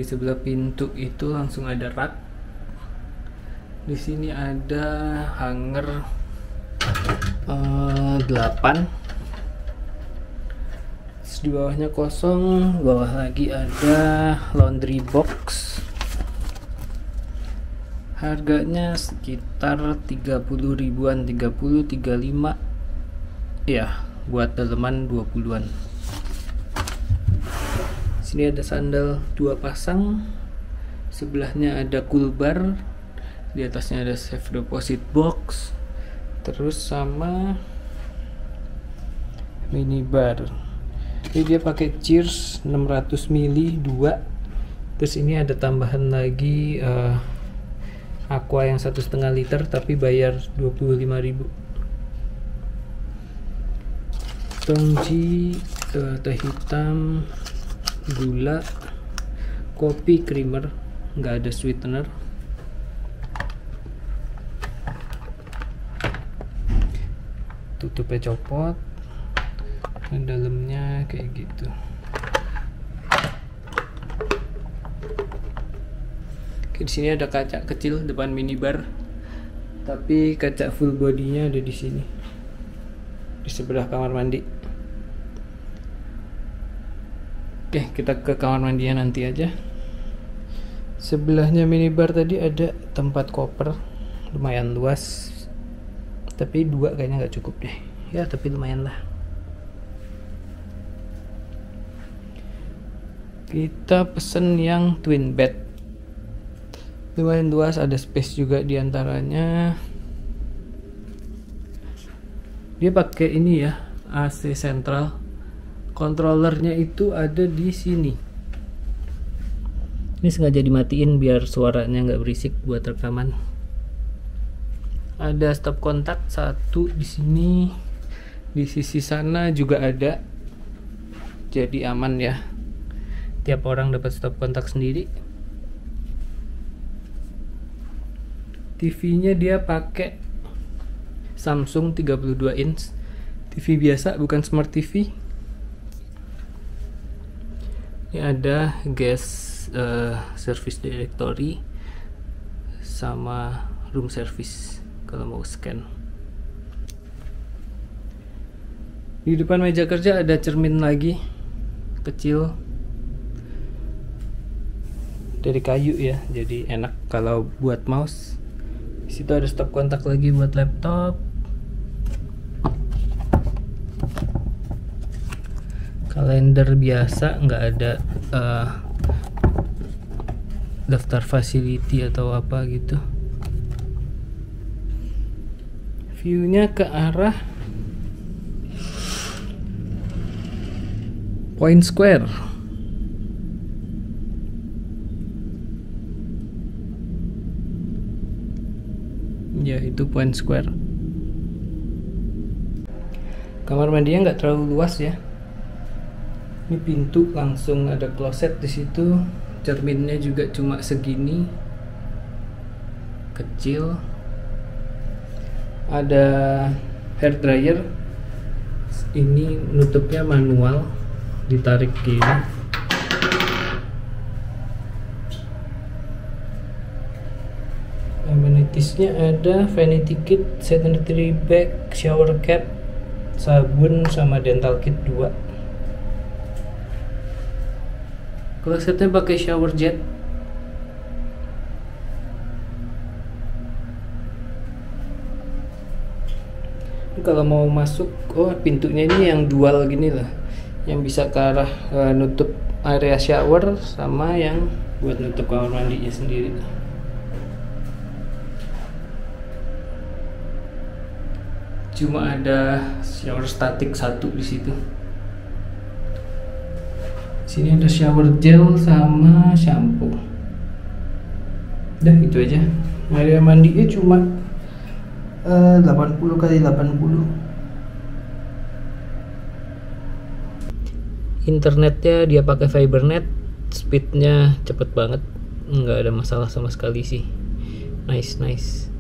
sebelah pintu itu langsung ada rak. Di sini ada hanger 8. Terus di bawahnya kosong, bawah lagi ada laundry box. Harganya sekitar 30 ribuan, 30, 35 ya, buat daleman 20-an. Sini ada sandal 2 pasang, sebelahnya ada cool bar, di atasnya ada safe deposit box, terus sama minibar. Ini dia pakai Cheers 600 ml 2. Terus ini ada tambahan lagi Aqua yang 1,5 liter tapi bayar 25.000. Tongji, teh hitam, gula, kopi creamer, nggak ada sweetener. Tutupnya copot, dan dalamnya kayak gitu. Di sini ada kaca kecil depan minibar, tapi kaca full bodinya ada di sini, di sebelah kamar mandi. Oke, kita ke kamar mandinya nanti aja. Sebelahnya minibar tadi ada tempat koper, lumayan luas, tapi 2 kayaknya nggak cukup deh. Ya, tapi lumayan lah. Kita pesen yang twin bed. Lumayan luas, ada space juga di antaranya. Dia pakai ini ya, AC sentral. Controllernya itu ada di sini. Ini sengaja dimatiin biar suaranya nggak berisik buat rekaman. Ada stop kontak 1 di sini. Di sisi sana juga ada. Jadi aman ya. Tiap orang dapat stop kontak sendiri. TV-nya dia pakai Samsung 32 inch, TV biasa bukan smart TV. Ini ada gas service directory sama room service kalau mau scan. Di depan meja kerja ada cermin lagi kecil dari kayu ya, jadi enak kalau buat mouse. Di situ ada stop kontak lagi buat laptop. Kalender biasa, nggak ada daftar facility atau apa gitu. View-nya ke arah Point Square. Ya, itu Point Square. Kamar mandinya nggak terlalu luas ya. Ini pintu langsung ada kloset di situ. Cerminnya juga cuma segini, kecil. Ada hair dryer. Ini nutupnya manual, ditarik gini. Amenitiesnya ada vanity kit, sanitary bag, shower cap, sabun sama dental kit 2. Klosetnya pakai shower jet. Kalau mau masuk, pintunya ini yang dual gini lah, yang bisa ke arah nutup area shower sama yang buat nutup kamar mandinya sendiri. Cuma ada shower statik 1 di situ. Sini ada shower gel sama shampoo. Udah itu aja. Area mandinya cuma 80 kali 80. Internetnya dia pakai fibernet, speednya cepet banget, nggak ada masalah sama sekali sih. Nice.